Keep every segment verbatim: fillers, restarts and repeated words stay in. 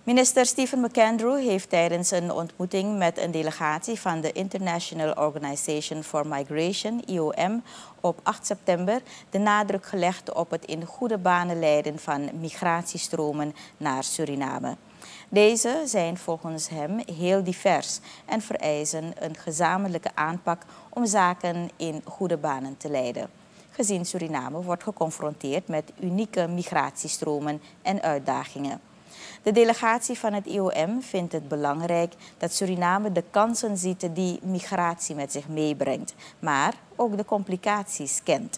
Minister Stephen McAndrew heeft tijdens een ontmoeting met een delegatie van de International Organization for Migration, I O M, op acht september de nadruk gelegd op het in goede banen leiden van migratiestromen naar Suriname. Deze zijn volgens hem heel divers en vereisen een gezamenlijke aanpak om zaken in goede banen te leiden. Gezien Suriname wordt geconfronteerd met unieke migratiestromen en uitdagingen. De delegatie van het I O M vindt het belangrijk dat Suriname de kansen ziet die migratie met zich meebrengt, maar ook de complicaties kent.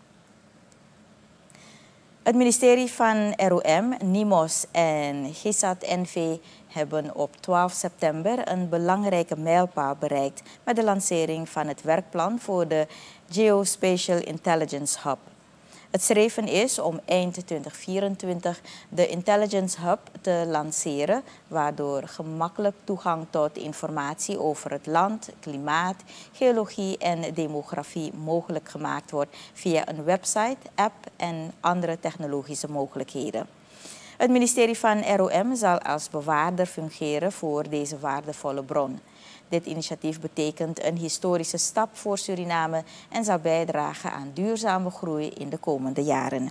Het ministerie van R O M, NIMOS en GISAT-N V hebben op twaalf september een belangrijke mijlpaal bereikt met de lancering van het werkplan voor de Geospatial Intelligence Hub. Het streven is om eind twintig vierentwintig de Intelligence Hub te lanceren, waardoor gemakkelijk toegang tot informatie over het land, klimaat, geologie en demografie mogelijk gemaakt wordt via een website, app en andere technologische mogelijkheden. Het ministerie van R O M zal als bewaarder fungeren voor deze waardevolle bron. Dit initiatief betekent een historische stap voor Suriname en zal bijdragen aan duurzame groei in de komende jaren.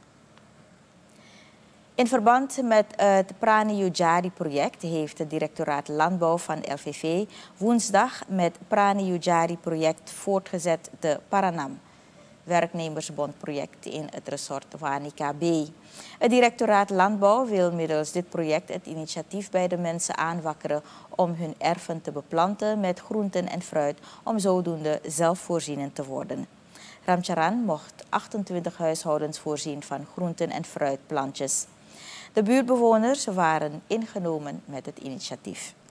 In verband met het Prani Ujari-project heeft het directoraat Landbouw van L V V woensdag met Prani Ujari-project voortgezet de Paranam, werknemersbondproject in het resort Wanica B. Het directoraat Landbouw wil middels dit project het initiatief bij de mensen aanwakkeren om hun erven te beplanten met groenten en fruit om zodoende zelfvoorzienend te worden. Ramcharan mocht achtentwintig huishoudens voorzien van groenten en fruitplantjes. De buurtbewoners waren ingenomen met het initiatief.